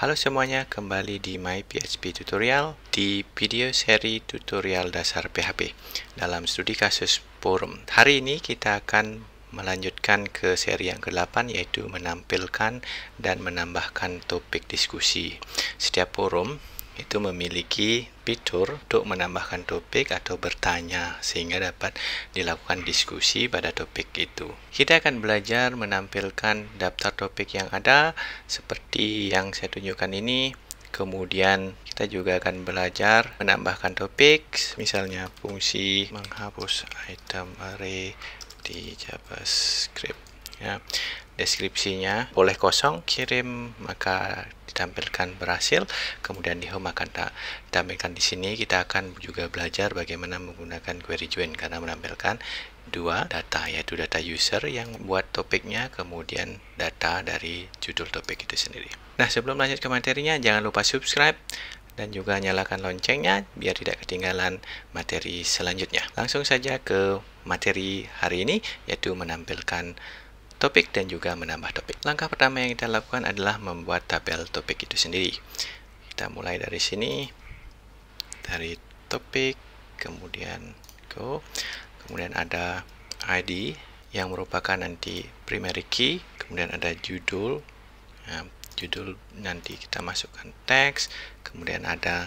Halo semuanya, kembali di My PHP Tutorial di video seri tutorial dasar PHP dalam studi kasus forum. Hari ini kita akan melanjutkan ke seri yang ke-8, yaitu menampilkan dan menambahkan topik diskusi. Setiap forum itu memiliki fitur untuk menambahkan topik atau bertanya sehingga dapat dilakukan diskusi pada topik itu. Kita akan belajar menampilkan daftar topik yang ada seperti yang saya tunjukkan ini. Kemudian kita juga akan belajar menambahkan topik, misalnya fungsi menghapus item array di JavaScript. Ya. Deskripsinya boleh kosong, kirim maka ditampilkan berhasil. Kemudian di home akan ditampilkan di sini. Kita akan juga belajar bagaimana menggunakan query join karena menampilkan dua data, yaitu data user yang buat topiknya, kemudian data dari judul topik itu sendiri. Nah, sebelum lanjut ke materinya, jangan lupa subscribe dan juga nyalakan loncengnya biar tidak ketinggalan materi selanjutnya. Langsung saja ke materi hari ini, yaitu menampilkan topik dan juga menambah topik. Langkah pertama yang kita lakukan adalah membuat tabel topik itu sendiri. Kita mulai dari sini, dari topik, kemudian go, kemudian ada ID yang merupakan nanti primary key, kemudian ada judul. Nah, judul nanti kita masukkan teks, kemudian ada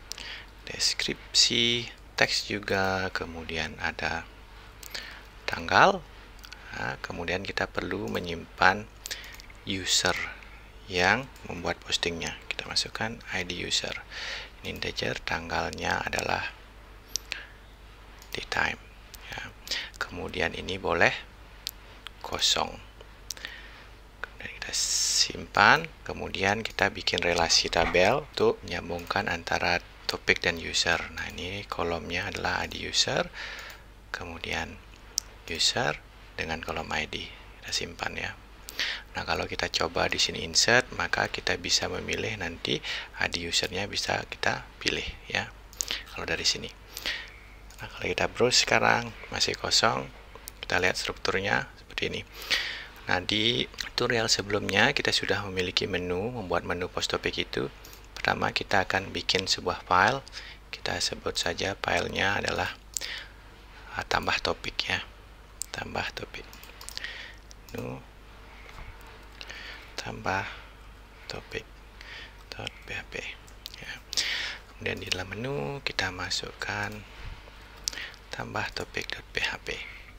deskripsi teks juga, kemudian ada tanggal. Nah, kemudian kita perlu menyimpan user yang membuat postingnya. Kita masukkan ID user. Ini integer, tanggalnya adalah daytime. Ya. Kemudian ini boleh kosong. Kemudian kita simpan. Kemudian kita bikin relasi tabel untuk menyambungkan antara topik dan user. Nah, ini kolomnya adalah ID user. Kemudian user dengan kolom ID. Kita simpan ya. Nah, kalau kita coba di sini insert, maka kita bisa memilih nanti ID usernya bisa kita pilih ya. Kalau dari sini. Nah, kalau kita browse sekarang masih kosong, kita lihat strukturnya seperti ini. Nah, di tutorial sebelumnya kita sudah memiliki menu, membuat menu post topik itu. Pertama kita akan bikin sebuah file. Kita sebut saja filenya adalah tambah topik ya. Tambah topik. Tambah topik .php ya. Kemudian di dalam menu kita masukkan tambah topik.php.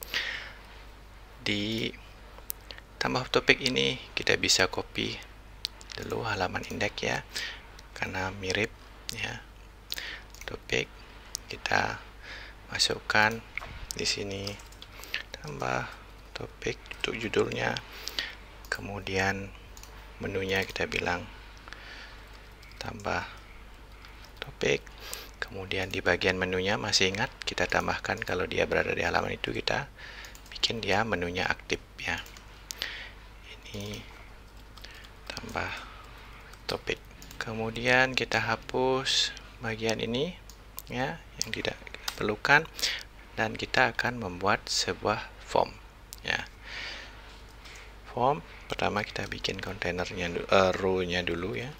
Di tambah topik ini kita bisa copy dulu halaman indeks ya, karena mirip ya. Topik kita masukkan di sini, tambah topik untuk judulnya, kemudian menunya kita bilang tambah topik. Kemudian di bagian menunya masih ingat kita tambahkan kalau dia berada di halaman itu, kita bikin dia menunya aktif ya. Ini tambah topik. Kemudian kita hapus bagian ini ya yang tidak kita perlukan, dan kita akan membuat sebuah form ya. Form pertama kita bikin kontainernya, row-nya dulu ya.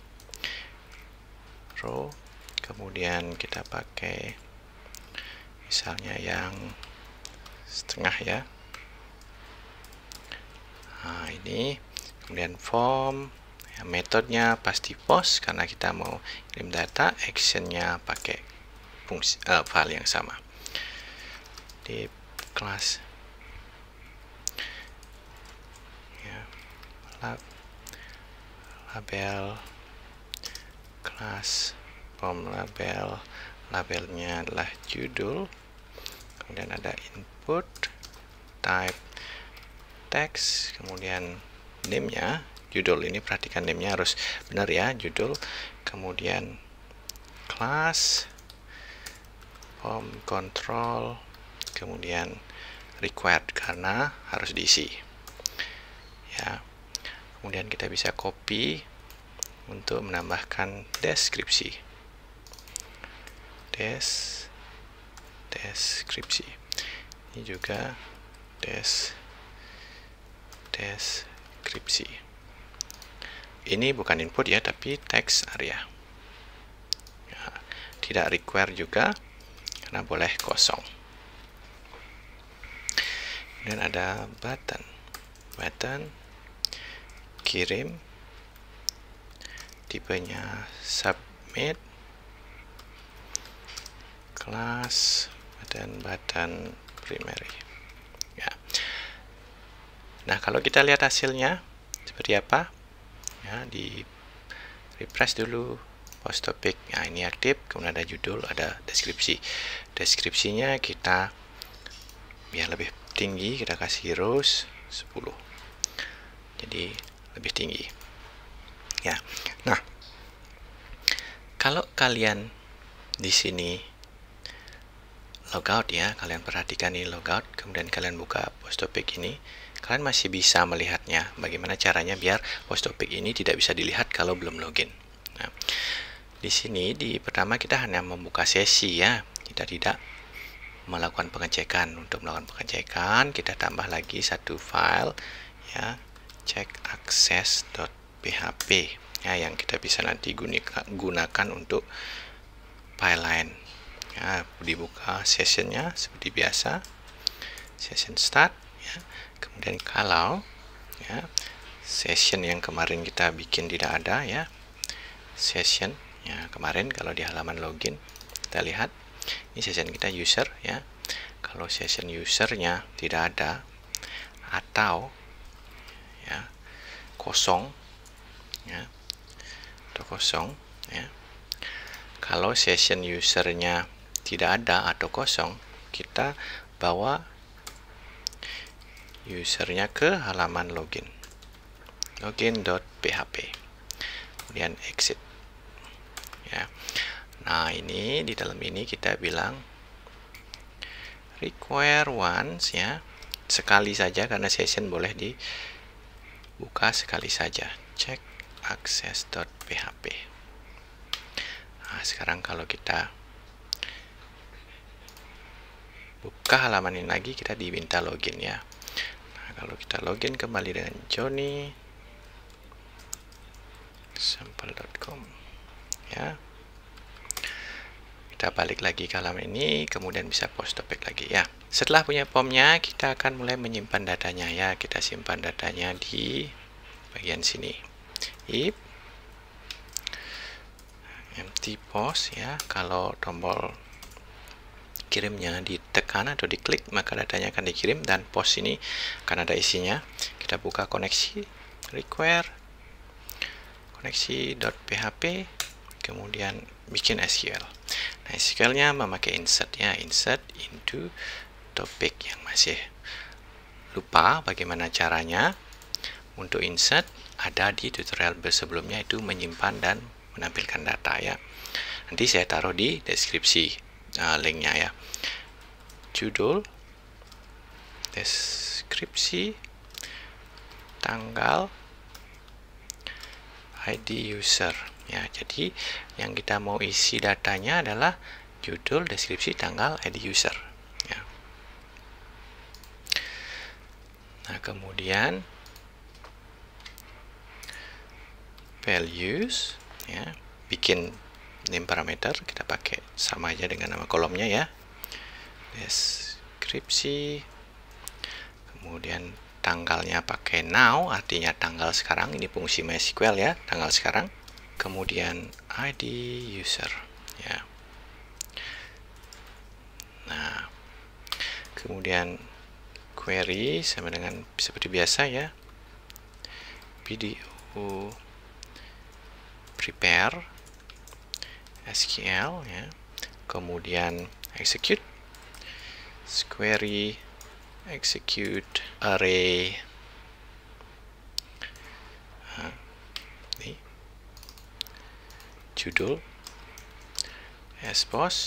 Row, kemudian kita pakai misalnya yang setengah ya. Nah, ini kemudian form ya, metodenya pasti post karena kita mau kirim data, actionnya pakai fungsi file yang sama di kelas ya, label kelas form label, labelnya adalah judul, kemudian ada input type text, kemudian name-nya judul. Ini perhatikan name-nya harus benar ya, judul. Kemudian class form control, kemudian required karena harus diisi ya. Kemudian kita bisa copy untuk menambahkan deskripsi. Deskripsi ini juga deskripsi. ini bukan input ya, tapi text area. Ya, tidak require juga, karena boleh kosong. Dan ada button, kirim, tipenya submit, kelas, dan button primary. Ya. Nah, kalau kita lihat hasilnya seperti apa, ya, di refresh dulu post topic. Nah, ini aktif, kemudian ada judul, ada deskripsi. Deskripsinya kita biar lebih tinggi, kita kasih rows 10. Jadi lebih tinggi. Ya. Nah, kalau kalian di sini logout ya, kalian perhatikan ini logout, kemudian kalian buka post topic ini, kalian masih bisa melihatnya. Bagaimana caranya biar post topic ini tidak bisa dilihat kalau belum login. Nah, di sini pertama kita hanya membuka sesi ya, kita tidak melakukan pengecekan. Untuk melakukan pengecekan, kita tambah lagi satu file ya, checkaccess.php ya, yang kita bisa nanti gunakan untuk file lain. Ya, dibuka sessionnya seperti biasa, session start ya. Kemudian kalau ya session yang kemarin kita bikin tidak ada ya, session ya kemarin kalau di halaman login kita lihat ini session kita user ya. Kalau session usernya tidak ada atau ya kosong ya, atau kosong ya. Kalau session usernya tidak ada atau kosong, kita bawa usernya ke halaman login, login.php, kemudian exit ya. Nah, ini di dalam ini kita bilang require once ya, sekali saja, karena session boleh dibuka sekali saja, check access.php. Nah, sekarang kalau kita buka halaman ini lagi, kita diminta login ya. Nah, kalau kita login kembali dengan Johnny sample.com ya, kita balik lagi ke halaman ini, kemudian bisa post topic lagi ya. Setelah punya formnya, kita akan mulai menyimpan datanya ya. Kita simpan datanya di bagian sini, if empty post ya. Kalau tombol kirimnya ditekan atau diklik, maka datanya akan dikirim, dan post ini akan ada isinya. Kita buka koneksi, require koneksi.php, kemudian bikin SQL. Nah, SQL-nya memakai insert ya, insert into topic. Yang masih lupa bagaimana caranya untuk insert, ada di tutorial sebelumnya, itu menyimpan dan menampilkan data ya. Nanti saya taruh di deskripsi linknya ya. Judul, deskripsi, tanggal, ID user ya. Jadi yang kita mau isi datanya adalah judul, deskripsi, tanggal, ID user ya. Nah, kemudian values ya, bikin name parameter, kita pakai sama aja dengan nama kolomnya ya, deskripsi, kemudian tanggalnya pakai now, artinya tanggal sekarang, ini fungsi MySQL ya, tanggal sekarang. Kemudian ID user ya. Nah, kemudian query sama dengan seperti biasa ya, video prepare SQL ya, kemudian execute query, execute array. Nah, ini judul, expose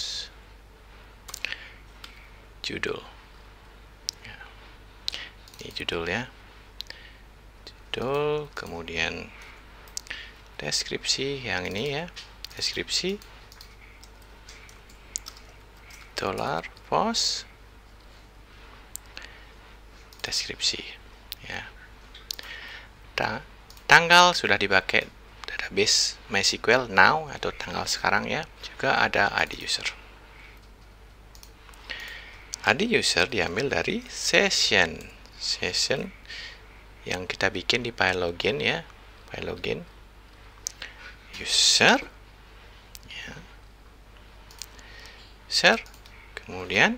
judul ya. Ini judul ya, judul, kemudian deskripsi yang ini ya, deskripsi $post deskripsi ya. Tanggal sudah dipakai database MySQL now atau tanggal sekarang ya. Juga ada ID user. ID user diambil dari session yang kita bikin di file login ya. File login user ya. User, kemudian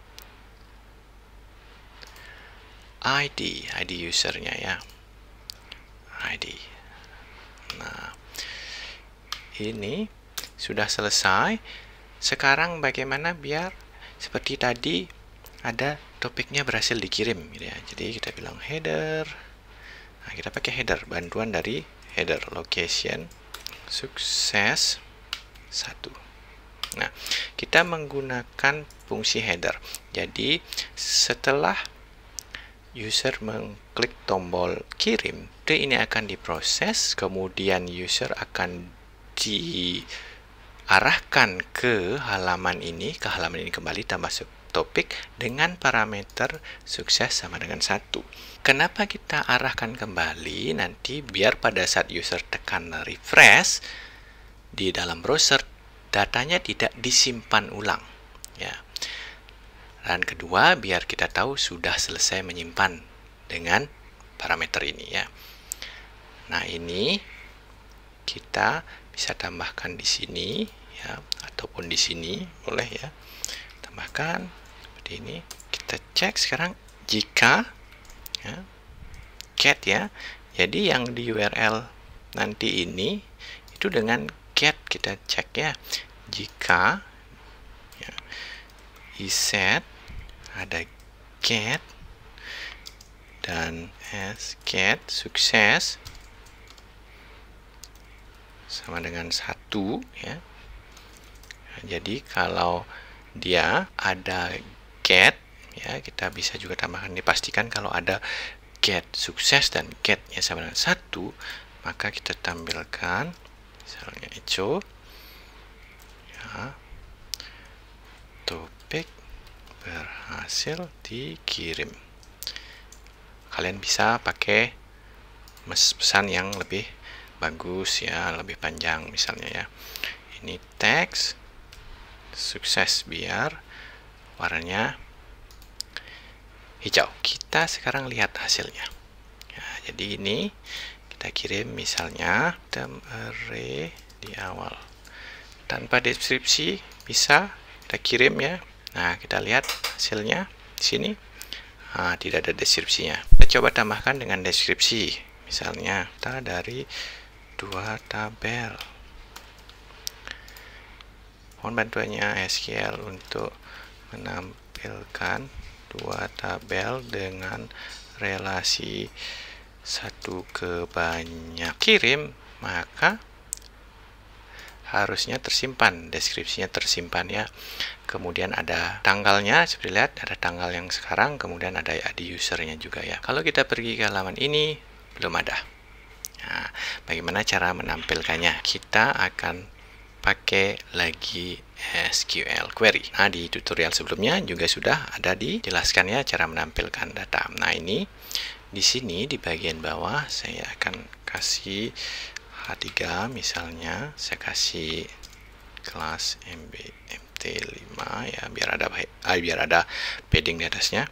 ID usernya ya. ID. Nah, ini sudah selesai. Sekarang bagaimana biar seperti tadi ada topiknya berhasil dikirim gitu ya. Jadi kita bilang header. Nah, kita pakai header, bantuan dari header location sukses 1. Nah, kita menggunakan fungsi header. Jadi setelah user mengklik tombol kirim, ini akan diproses, kemudian user akan diarahkan ke halaman ini kembali tambah topik dengan parameter sukses sama dengan 1. Kenapa kita arahkan kembali? Nanti biar pada saat user tekan refresh di dalam browser, datanya tidak disimpan ulang ya. Dan kedua, biar kita tahu sudah selesai menyimpan dengan parameter ini ya. Nah, ini kita bisa tambahkan di sini ya, ataupun di sini boleh ya. Tambahkan seperti ini. Kita cek sekarang jika ya, get ya. Jadi yang di URL nanti ini itu dengan get kita cek ya. Jika ya, iset ada get dan get sukses sama dengan 1 ya. Jadi kalau dia ada get ya, kita bisa juga tambahkan, dipastikan kalau ada get sukses dan getnya sama dengan 1, maka kita tampilkan misalnya echo ya, topik berhasil dikirim. Kalian bisa pakai pesan yang lebih bagus ya, lebih panjang misalnya ya. Ini teks sukses biar warnanya hijau. Kita sekarang lihat hasilnya. Ya, jadi ini kita kirim misalnya item array di awal. Tanpa deskripsi bisa kita kirim ya. Nah, kita lihat hasilnya di sini. Nah, tidak ada deskripsinya. Kita coba tambahkan dengan deskripsi. Misalnya, kita dari 2 tabel. Mohon bantuannya SQL untuk menampilkan 2 tabel dengan relasi 1 ke banyak. Kirim, maka harusnya tersimpan, deskripsinya tersimpan ya. Kemudian ada tanggalnya, seperti lihat ada tanggal yang sekarang, kemudian ada ID usernya juga ya. Kalau kita pergi ke halaman ini, belum ada. Nah, bagaimana cara menampilkannya? Kita akan pakai lagi SQL query. Nah, di tutorial sebelumnya juga sudah ada dijelaskan ya cara menampilkan data. Nah, ini di sini di bagian bawah saya akan kasih H3 misalnya, saya kasih kelas MT5 ya, biar ada padding di atasnya.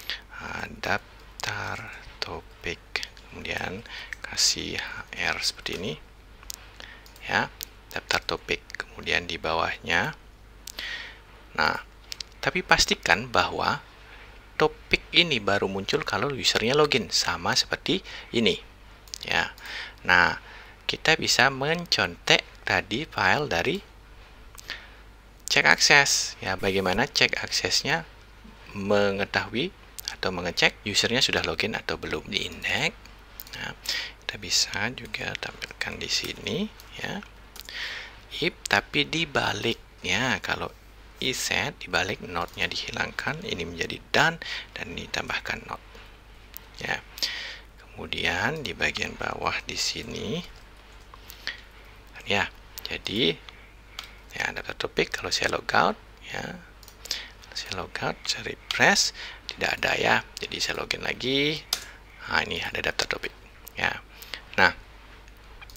Daftar topik, kemudian kasih HR seperti ini ya, daftar topik, kemudian di bawahnya. Nah, tapi pastikan bahwa topik ini baru muncul kalau usernya login, sama seperti ini ya. Nah, kita bisa mencontek tadi file dari check access ya. Bagaimana check accessnya? Mengetahui atau mengecek usernya sudah login atau belum di index. Nah, kita bisa juga tampilkan di sini ya. If tapi dibaliknya, kalau iset dibalik, not-nya dihilangkan, ini menjadi done dan ditambahkan not ya. Kemudian di bagian bawah di sini ya, jadi ya daftar topik. Kalau saya logout ya, saya logout, saya refresh, tidak ada ya. Jadi saya login lagi. Nah, ini ada daftar topik ya. Nah,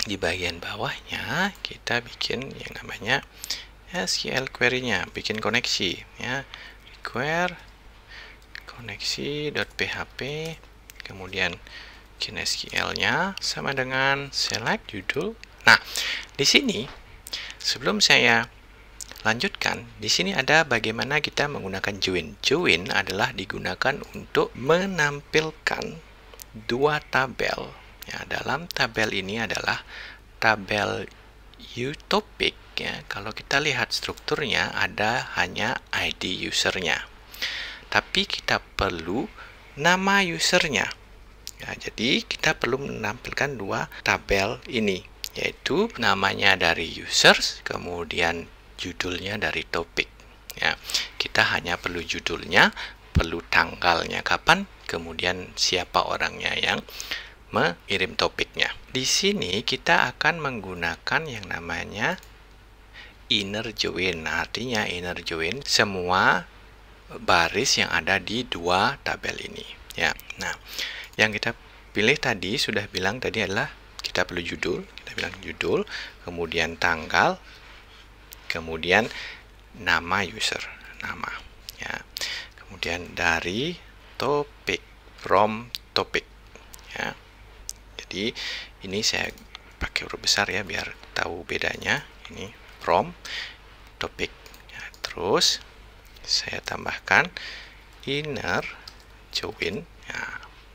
di bagian bawahnya kita bikin yang namanya SQL query-nya, bikin koneksi ya. Require koneksi.php, kemudian bikin SQL-nya sama dengan select judul. Nah, di sini sebelum saya lanjutkan, di sini ada bagaimana kita menggunakan join. Join adalah digunakan untuk menampilkan dua tabel. Ya, dalam tabel ini adalah tabel uTopic ya. Kalau kita lihat strukturnya ada hanya ID usernya. Tapi kita perlu nama usernya. Ya, jadi kita perlu menampilkan dua tabel ini, yaitu namanya dari users, kemudian judulnya dari topik. Ya, kita hanya perlu judulnya, perlu tanggalnya kapan, kemudian siapa orangnya yang mengirim topiknya. Di sini kita akan menggunakan yang namanya inner join. Artinya inner join semua baris yang ada di dua tabel ini ya. Nah, yang kita pilih tadi sudah bilang tadi adalah kita perlu judul, kita bilang judul, kemudian tanggal, kemudian nama user, nama ya. Kemudian dari topik, from topik ya. Jadi ini saya pakai huruf besar ya biar tahu bedanya. Ini from topik ya. Terus saya tambahkan inner join ya,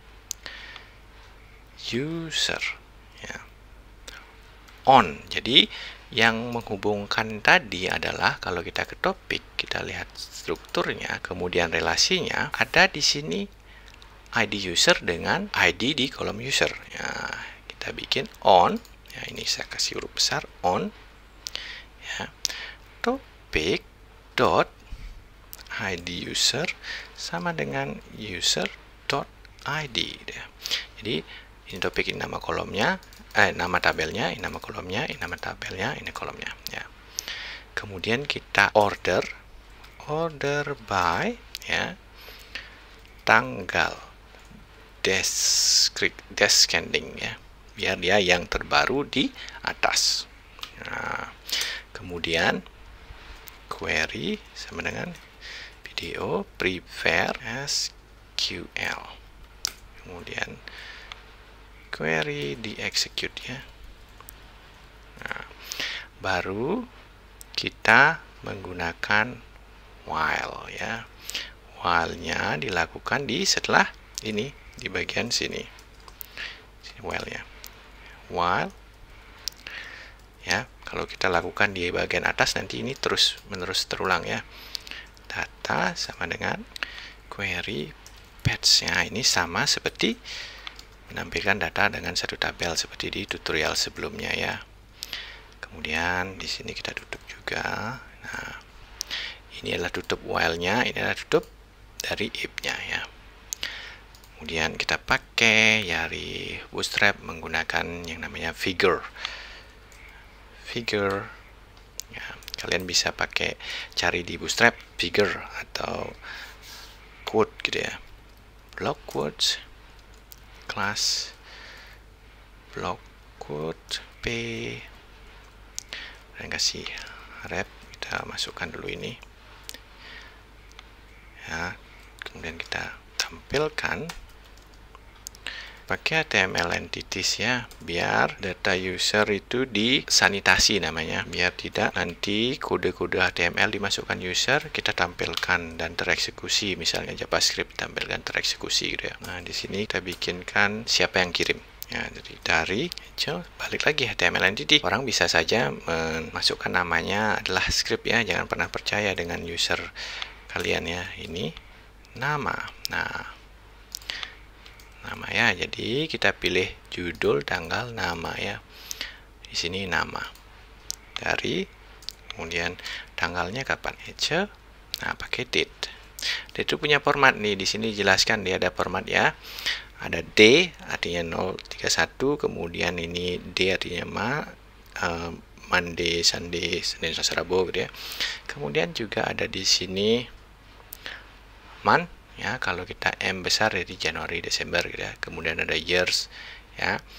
user ya, on. Jadi yang menghubungkan tadi adalah kalau kita ke topik, kita lihat strukturnya, kemudian relasinya ada di sini ID user dengan ID di kolom user ya. Kita bikin on ya, ini saya kasih huruf besar on ya, topik dot ID user sama dengan user.id ya. Jadi ini topik, ini nama kolomnya, nama tabelnya, ini nama kolomnya, ini nama tabelnya, ini kolomnya ya. Kemudian kita order by ya, tanggal descending ya, biar dia yang terbaru di atas. Nah, kemudian query sama dengan video prepare SQL, kemudian query di execute ya. Nah, baru kita menggunakan while ya. While-nya dilakukan di setelah ini di bagian sini while-nya. While ya, kalau kita lakukan di bagian atas nanti ini terus menerus terulang ya. Data sama dengan query patch-nya, ini sama seperti menampilkan data dengan satu tabel seperti di tutorial sebelumnya ya. Kemudian di sini kita tutup juga. Nah, ini adalah tutup while-nya, ini adalah tutup dari if-nya ya. Kemudian kita pakai dari Bootstrap menggunakan yang namanya figure ya. Kalian bisa pakai cari di Bootstrap figure atau quote gitu ya. Block quotes, class, block quote, p, dan kasih rep. Kita masukkan dulu ini ya. Kemudian kita tampilkan pakai HTML entities ya, biar data user itu disanitasi namanya, biar tidak nanti kode-kode HTML dimasukkan user kita tampilkan dan tereksekusi, misalnya JavaScript tampilkan tereksekusi gitu ya. Nah, di sini kita bikinkan siapa yang kirim ya. Jadi dari balik lagi HTML entity, orang bisa saja memasukkan namanya adalah script ya, jangan pernah percaya dengan user kalian ya. Ini nama. Nah, nama ya, jadi kita pilih judul, tanggal, nama ya. Di sini nama dari, kemudian tanggalnya kapan aja. Nah, pakai date. Date itu punya format nih, di sini jelaskan dia ada format ya. Ada D artinya 031, kemudian ini D artinya Monday, Sunday, Senin, Selasa, Rabu gitu ya. Kemudian juga ada di sini month ya, kalau kita M besar dari Januari, Desember gitu ya. Kemudian ada years ya.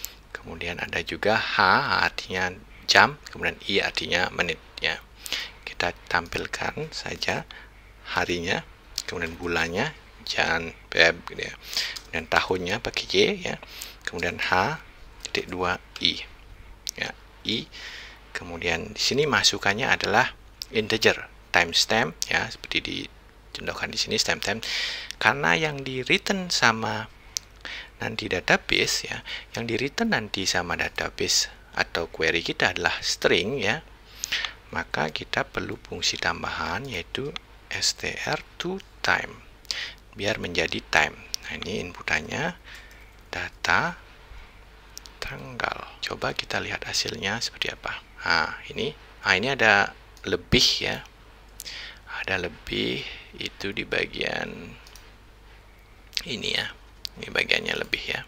kemudian ada juga H artinya jam, kemudian I artinya menit ya. Kita tampilkan saja harinya, kemudian bulannya Jan, Feb gitu ya. Dan tahunnya pakai Y ya. Kemudian H.2 I ya, I. Kemudian di sini masukannya adalah integer, timestamp ya, seperti dicontohkan di sini timestamp. Karena yang di return sama nanti database ya, yang di return nanti sama database atau query kita adalah string ya, maka kita perlu fungsi tambahan yaitu str to time biar menjadi time. Nah, ini inputannya data tanggal. Coba kita lihat hasilnya seperti apa. Nah, ini ada lebih ya. Ada lebih itu di bagian ini ya. Ini bagiannya lebih ya.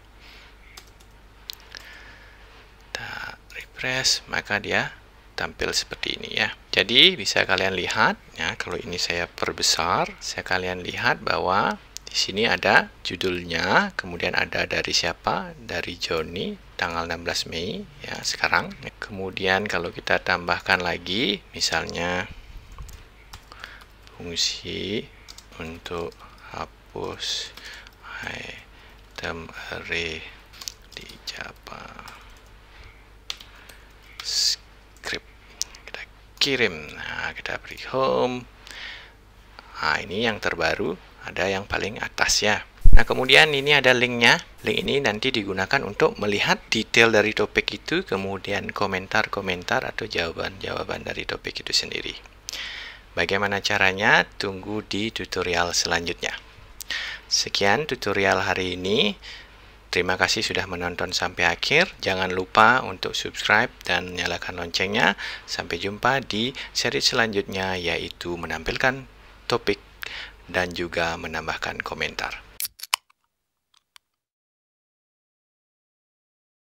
Kita refresh, maka dia tampil seperti ini ya. Jadi bisa kalian lihat ya, kalau ini saya perbesar, saya kalian lihat bahwa di sini ada judulnya, kemudian ada dari siapa, dari Joni, tanggal 16 Mei ya sekarang. Kemudian kalau kita tambahkan lagi, misalnya fungsi untuk hapus item array di Java script, kita kirim. Nah, kita beri home. Nah, ini yang terbaru, ada yang paling atas ya. Nah, kemudian ini ada linknya. Link ini nanti digunakan untuk melihat detail dari topik itu, kemudian komentar-komentar atau jawaban-jawaban dari topik itu sendiri. Bagaimana caranya? Tunggu di tutorial selanjutnya. Sekian tutorial hari ini. Terima kasih sudah menonton sampai akhir. Jangan lupa untuk subscribe dan nyalakan loncengnya. Sampai jumpa di seri selanjutnya, yaitu menampilkan topik dan juga menambahkan komentar.